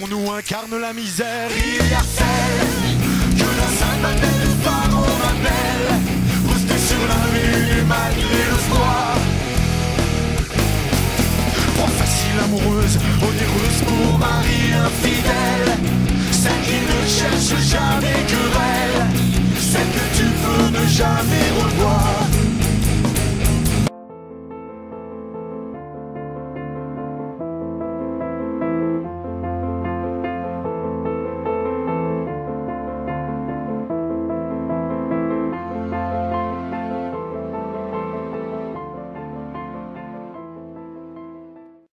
nous incarne la misère. Il y a celle que dans sa bataille de phare on appelle, postée sur la rue malgré le froid. Proie facile amoureuse, onéreuse pour mari infidèle.